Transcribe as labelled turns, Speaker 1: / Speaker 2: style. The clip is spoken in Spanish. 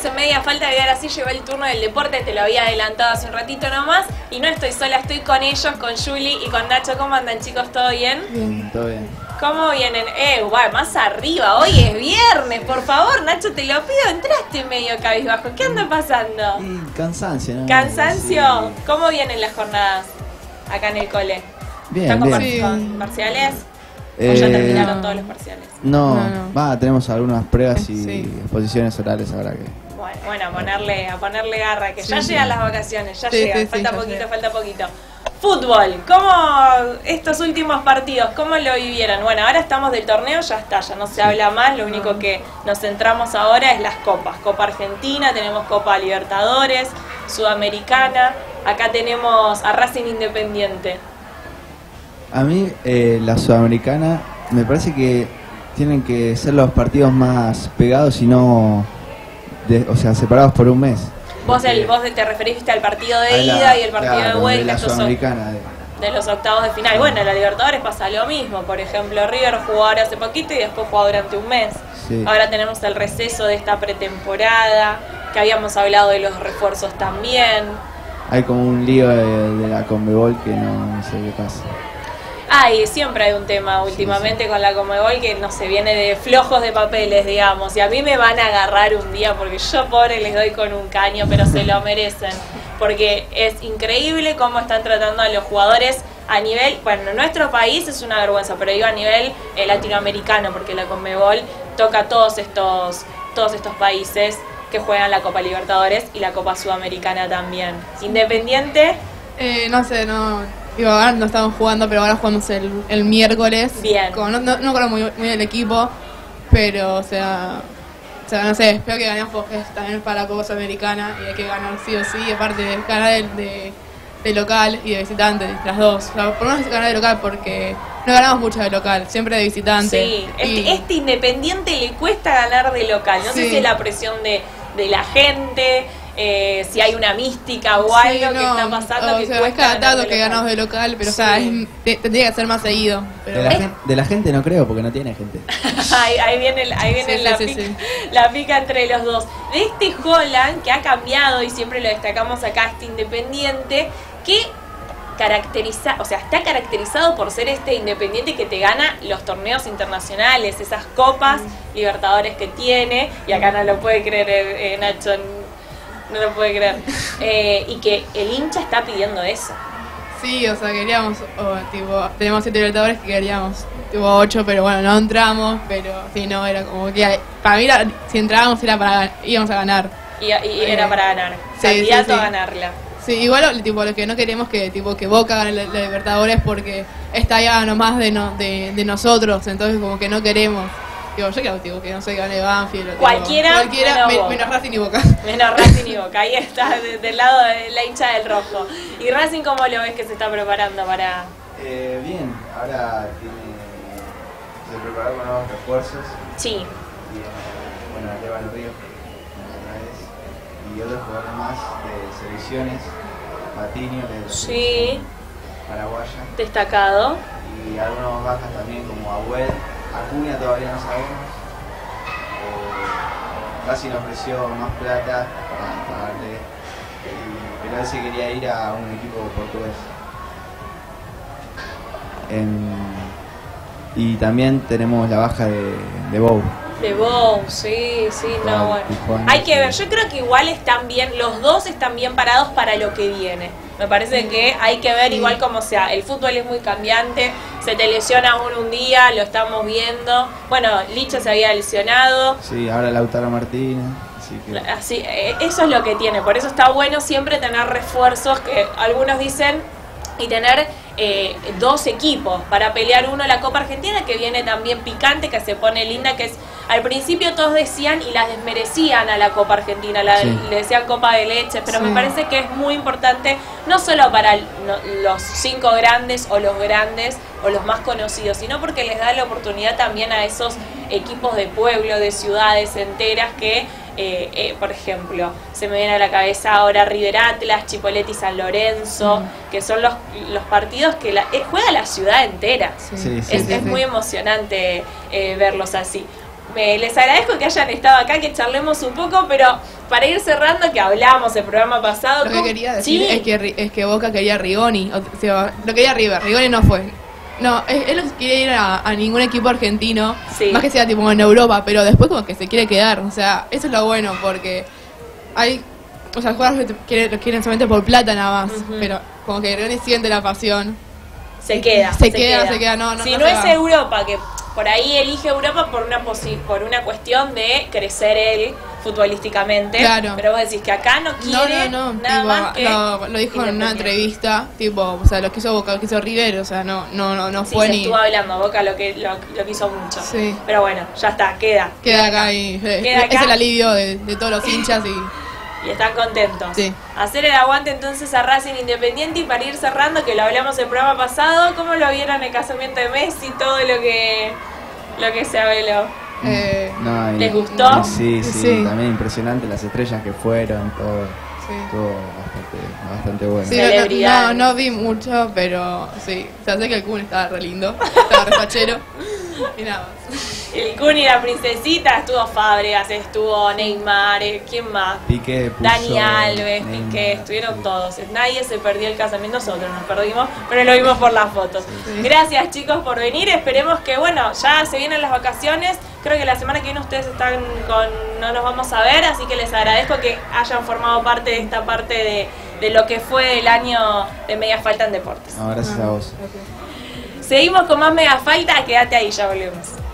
Speaker 1: en media falta y ahora sí llegó el turno del deporte, te lo había adelantado hace un ratito nomás. Y no estoy sola, estoy con ellos, con Juli y con Nacho. ¿Cómo andan, chicos? ¿Todo bien?
Speaker 2: Bien, todo bien.
Speaker 1: ¿Cómo vienen? Guay, más arriba, hoy es viernes, por favor, Nacho, te lo pido, entraste medio cabizbajo. ¿Qué anda pasando?
Speaker 2: Y cansancio, ¿no?
Speaker 1: ¿Cansancio?
Speaker 2: Sí.
Speaker 1: ¿Cómo vienen las jornadas acá en el cole?
Speaker 2: Bien,
Speaker 1: ¿Están con,
Speaker 2: bien.
Speaker 1: con parciales? ¿O ya terminaron todos los parciales?
Speaker 2: No, tenemos algunas pruebas y
Speaker 3: Sí.
Speaker 2: exposiciones orales ahora que...
Speaker 1: Bueno, a ponerle garra, que ya llegan las vacaciones, ya llegan, falta poquito. Fútbol, ¿cómo estos últimos partidos, cómo lo vivieron? Bueno, ahora estamos del torneo, ya está, ya no se habla más, lo único que nos centramos ahora es las copas. Copa Argentina, tenemos Copa Libertadores, Sudamericana, acá tenemos a Racing Independiente.
Speaker 2: A mí, la Sudamericana, me parece que tienen que ser los partidos más pegados y no, separados por un mes.
Speaker 1: Vos te referiste al partido de ida y el partido de vuelta,
Speaker 2: la Sudamericana.
Speaker 1: De los octavos de final. Bueno, en la Libertadores pasa lo mismo. Por ejemplo, River jugó ahora hace poquito y después jugó durante un mes.
Speaker 2: Sí.
Speaker 1: Ahora tenemos el receso de esta pretemporada, que habíamos hablado de los refuerzos también.
Speaker 2: Hay como un lío de la Conmebol que no sé qué pasa.
Speaker 1: Y siempre hay un tema últimamente con la Conmebol que no se viene de flojos de papeles, digamos, y a mí me van a agarrar un día porque yo pobre les doy con un caño, pero se lo merecen, porque es increíble cómo están tratando a los jugadores a nivel, bueno, en nuestro país es una vergüenza, pero digo a nivel latinoamericano, porque la Conmebol toca a todos estos países que juegan la Copa Libertadores y la Copa Sudamericana también. Independiente.
Speaker 3: Digo, ahora no estamos jugando, pero ahora jugamos el miércoles.
Speaker 1: Bien.
Speaker 3: No conozco muy del equipo, pero, o sea, no sé, espero que ganemos porque también es para la Copa Sudamericana y hay que ganar sí o sí. Y aparte, ganar de local y de visitante, las dos. O sea, por lo menos ganar de local porque no ganamos mucho de local, siempre de visitante.
Speaker 1: Sí, este Independiente le cuesta ganar de local. No sé si es la presión de la gente. Si hay una mística o algo que está pasando que cuesta
Speaker 3: es cada tanto que
Speaker 1: local.
Speaker 3: ganamos de local, pero o sea, tendría que ser más seguido. Pero
Speaker 2: De la gente no creo, porque no tiene gente.
Speaker 1: ahí viene la pica entre los dos. De este Holland que ha cambiado y siempre lo destacamos acá, este Independiente, que está caracterizado por ser este Independiente que te gana los torneos internacionales, esas copas Libertadores que tiene, y acá no lo puede creer Nacho, no lo puede creer, y que el hincha está pidiendo eso.
Speaker 3: Sí, o sea, queríamos, tenemos 7 Libertadores que queríamos, 8, pero bueno, no entramos, pero sí, no, era como que, para mí, si entrábamos íbamos a ganar.
Speaker 1: Y era para ganar, candidato a ganarla.
Speaker 3: Sí, igual lo que no queremos que Boca gane la Libertadores porque está ya nomás de nosotros, entonces como que no queremos. Yo quiero que no se gane Banfield.
Speaker 1: Cualquiera
Speaker 3: menos Racing y Boca.
Speaker 1: Menos Racing y Boca, ahí está, del lado de la hincha del rojo. ¿Y Racing cómo lo ves que se está preparando para...?
Speaker 2: Bien, ahora se preparó con nuevos refuerzos.
Speaker 1: Sí.
Speaker 2: Y, Esteban Ríos, otra vez, y otros jugadores más de selecciones, Patiño,
Speaker 1: sí,
Speaker 2: paraguaya.
Speaker 1: Destacado.
Speaker 2: Y algunos bajas también como Agüed. Acuña todavía no sabemos. Racing ofreció más plata para pagarle, pero él se quería ir a un equipo portugués. Y también tenemos la baja de Bou.
Speaker 1: De Bou, sí, no, bueno. Hay que ver, yo creo que igual están bien, los dos están bien parados para lo que viene. Me parece que hay que ver igual como sea, el fútbol es muy cambiante, se te lesiona uno un día, lo estamos viendo. Bueno, Licha se había lesionado.
Speaker 2: Sí, ahora Lautaro Martínez.
Speaker 1: Así, eso es lo que tiene, por eso está bueno siempre tener refuerzos, que algunos dicen, y tener dos equipos para pelear uno la Copa Argentina, que viene también picante, que se pone linda, que es, al principio todos decían y la desmerecían a la Copa Argentina, le decían Copa de Leche, pero me parece que es muy importante, no solo para los 5 grandes o los más conocidos, sino porque les da la oportunidad también a esos equipos de pueblo, de ciudades enteras que... por ejemplo, se me viene a la cabeza ahora River Atlas, Chipoleti San Lorenzo, que son los partidos que juega la ciudad entera. Es muy emocionante verlos así. Les agradezco que hayan estado acá, que charlemos un poco, pero para ir cerrando, que hablamos el programa pasado...
Speaker 3: Lo que quería decir
Speaker 1: ¿Sí?
Speaker 3: es que Boca quería a Rigoni, o sea, lo quería River, Rigoni no fue. No, él no quiere ir a ningún equipo argentino,
Speaker 1: Sí.
Speaker 3: más que sea tipo en Europa, pero después como que se quiere quedar, o sea, eso es lo bueno, porque hay, o sea, los jugadores lo quieren solamente por plata nada más, pero como que Rigoni siente la pasión.
Speaker 1: Se queda.
Speaker 3: Se queda, no
Speaker 1: Si
Speaker 3: no
Speaker 1: no
Speaker 3: se
Speaker 1: es
Speaker 3: va.
Speaker 1: Europa, que por ahí elige Europa por una cuestión de crecer él futbolísticamente.
Speaker 3: Claro.
Speaker 1: Pero vos decís que acá no quiere
Speaker 3: No,
Speaker 1: nada
Speaker 3: tipo,
Speaker 1: más que
Speaker 3: lo dijo en una
Speaker 1: Independiente.
Speaker 3: entrevista, tipo, o sea, lo que hizo Boca, lo que hizo River, o sea, no
Speaker 1: Sí,
Speaker 3: fue
Speaker 1: se
Speaker 3: ni...
Speaker 1: estuvo hablando, Boca lo hizo mucho.
Speaker 3: Sí.
Speaker 1: Pero bueno, ya está, queda.
Speaker 3: Queda acá y
Speaker 1: Queda acá.
Speaker 3: es el alivio de todos los hinchas
Speaker 1: Y están contentos.
Speaker 3: Sí.
Speaker 1: Hacer el aguante entonces a Racing Independiente, y para ir cerrando, que lo hablamos el programa pasado, ¿cómo lo vieron el casamiento de Messi? Todo lo que se habló.
Speaker 2: No,
Speaker 1: ¿Les gustó?
Speaker 2: Sí,
Speaker 3: Sí.
Speaker 2: también impresionante las estrellas que fueron, todo
Speaker 3: sí.
Speaker 2: bastante bueno.
Speaker 3: Sí,
Speaker 1: Celebridad.
Speaker 3: no vi mucho, pero sí. O sea, sé que el Kun estaba re lindo, estaba re fachero. Y nada más.
Speaker 1: El Kun y la princesita, estuvo Fábregas, estuvo Neymar, ¿quién más?
Speaker 2: Piqué, Puyol,
Speaker 1: Dani Alves,
Speaker 2: Neymar,
Speaker 1: Piqué, estuvieron
Speaker 2: sí.
Speaker 1: todos. Nadie se perdió el casamiento, nosotros nos perdimos, pero lo vimos por las fotos.
Speaker 3: Sí.
Speaker 1: Gracias, chicos, por venir. Esperemos que, bueno, ya se vienen las vacaciones. Creo que la semana que viene ustedes no nos vamos a ver, así que les agradezco que hayan formado parte de esta parte de lo que fue el año de Media Falta en Deportes.
Speaker 2: No, gracias a vos.
Speaker 1: Seguimos con más Mega Falta, quédate ahí, ya volvemos.